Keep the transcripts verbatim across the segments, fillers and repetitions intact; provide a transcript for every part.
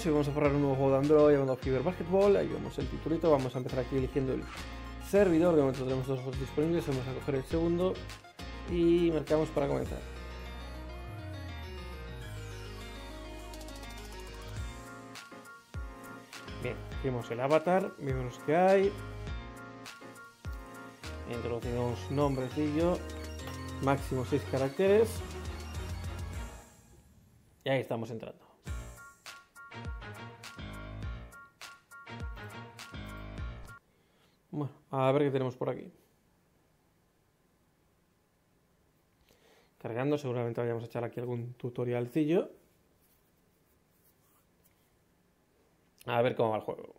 y vamos a forrar un nuevo juego de Android llamado Fever Basketball. Ahí vemos el titulito, vamos a empezar aquí eligiendo el servidor. De momento tenemos dos juegos disponibles, vamos a coger el segundo y marcamos para comenzar. Bien, vemos el avatar, vemos los que hay. Introducimos nombrecillo, máximo seis caracteres. Y ahí estamos entrando. Bueno, a ver qué tenemos por aquí. Cargando, seguramente vayamos a echar aquí algún tutorialcillo. A ver cómo va el juego.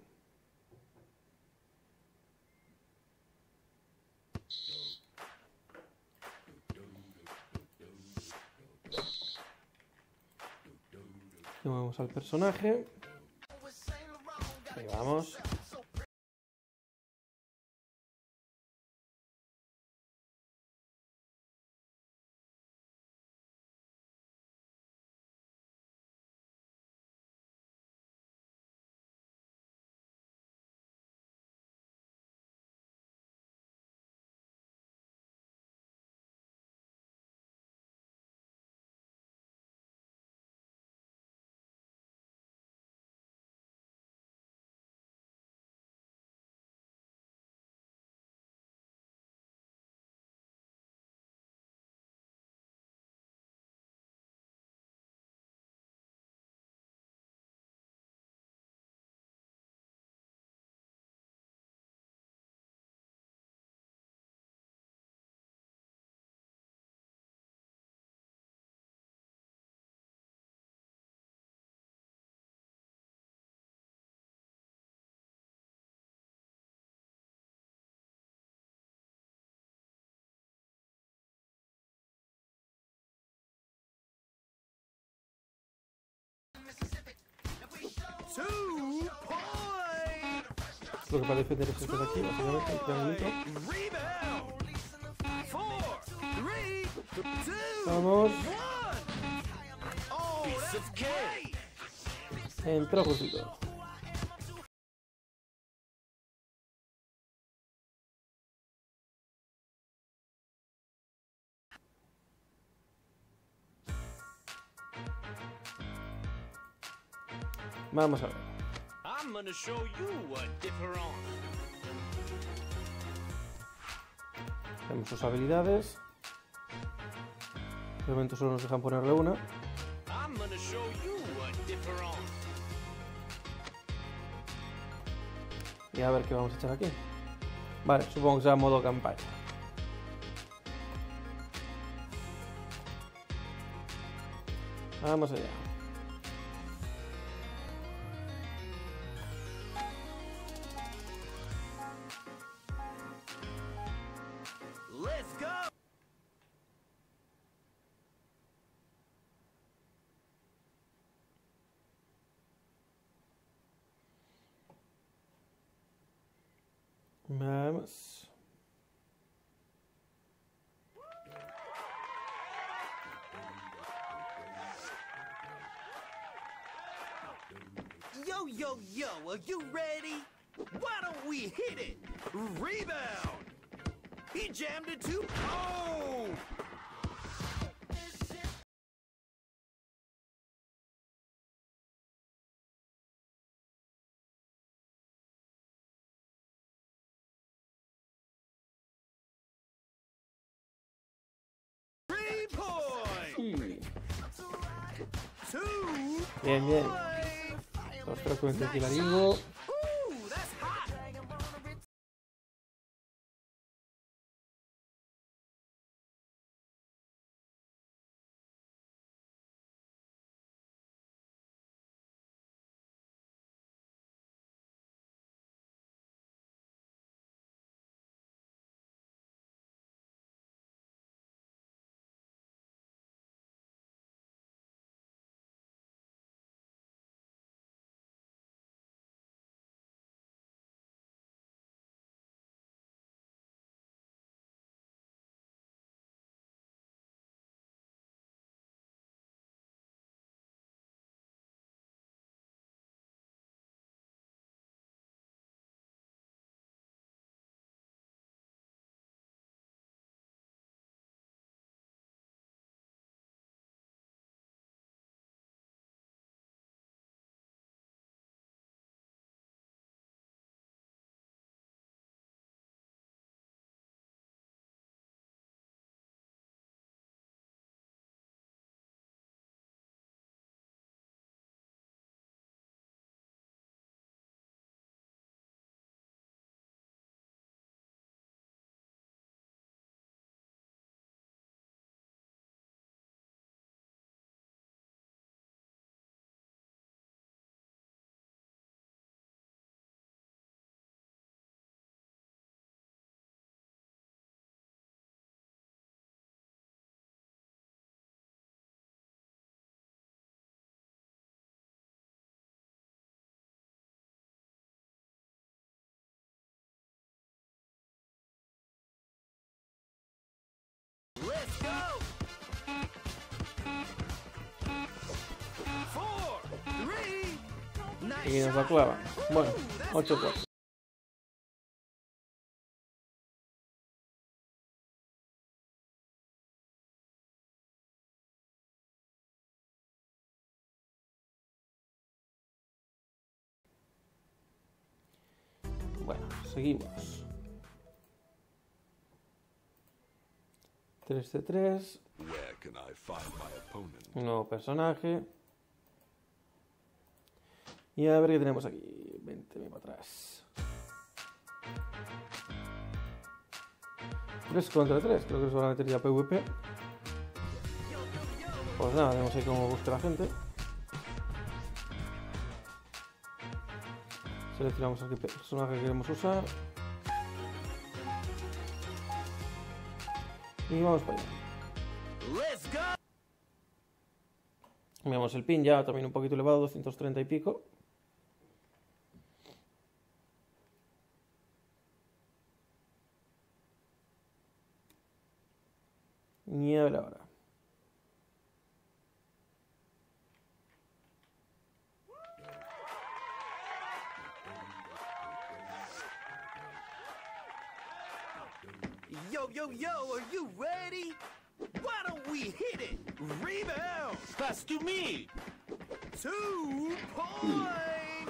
Vamos al personaje. Ahí vamos. Lo que para defender es esto de aquí, básicamente, el triangulito. Vamos. Entró justito. Vamos a ver. Tenemos sus habilidades. De momento solo nos dejan ponerle una. Y a ver qué vamos a echar aquí. Vale, supongo que sea modo campaña. Vamos allá. Let's go. Vamos. Yo, yo, yo, are you ready? Why don't we hit it? Rebound! He jammed it too. Oh! Three points! Sí. Two Bien, bien. points! Ostras, con este claringo. Y nos la clavan. Bueno, ocho cuatro. Bueno, seguimos. tres C tres. Where can I find my opponent? Un nuevo personaje. Y a ver qué tenemos aquí. Vénteme para atrás. tres contra tres. Creo que se van a meter ya PvP. Pues nada, vemos ahí cómo busca la gente. Seleccionamos aquí el personaje que queremos usar. Y vamos para allá. Let's go. Veamos el pin ya también un poquito elevado, doscientos treinta y pico. Y a ver ahora. Yo, yo, yo, are you ready? Why don't we hit it? Rebound. Pass to me! Two point.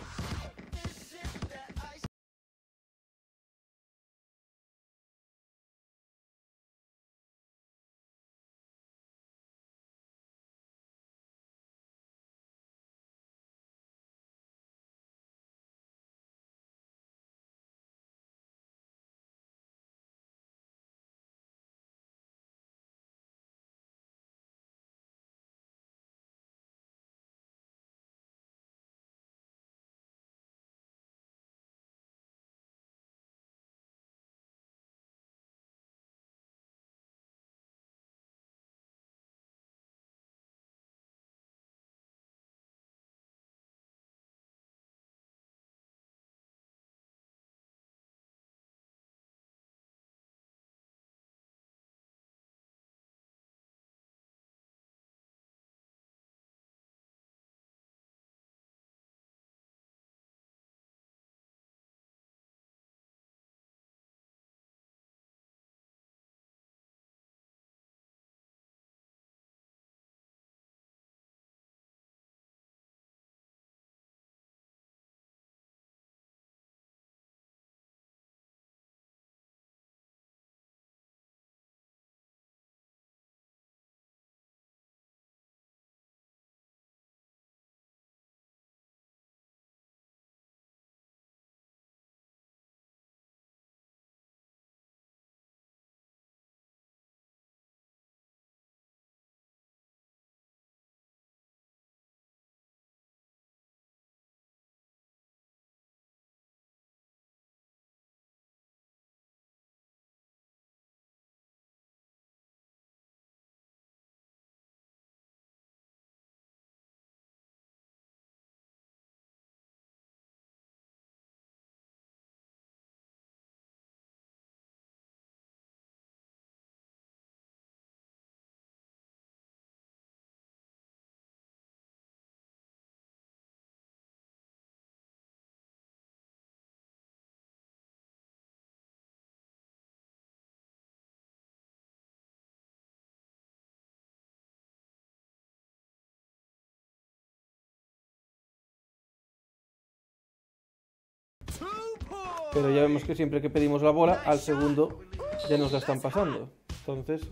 Pero ya vemos que siempre que pedimos la bola, al segundo ya nos la están pasando. Entonces...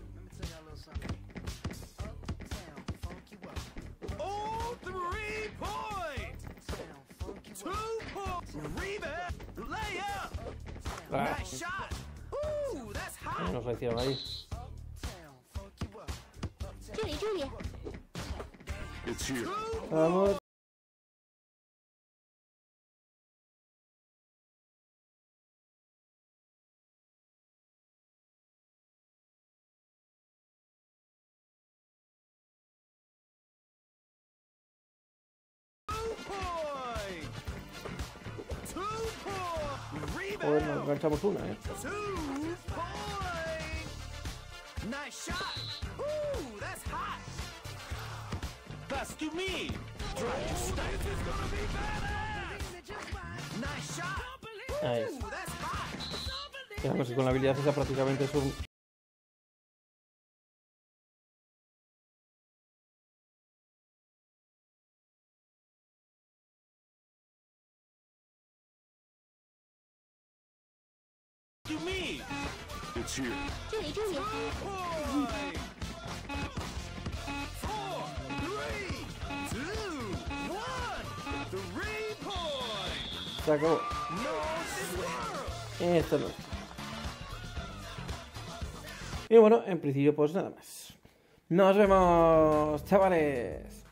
Oh, three points. Two points. Rebound. Layup. Ah, Nice shot. Ooh, that's hot. nos la hicieron ahí. 这里，这里， It's here. Vamos. Point. Two point. Joder, nos Rebound. enganchamos una, ¿eh? Two point. Nice shot. Ooh, that's hot. Pass to me! Try to stop. This is gonna be badass. Nice shot. Ahí Ooh, está. that's hot. Digamos que con la habilidad esa prácticamente es un... You mean? It's here. 这里注意， Point. Four, three, two, one. Three point. Se acabó. No swear. Esto no. Y bueno, en principio pues nada más. Nos vemos, chavales.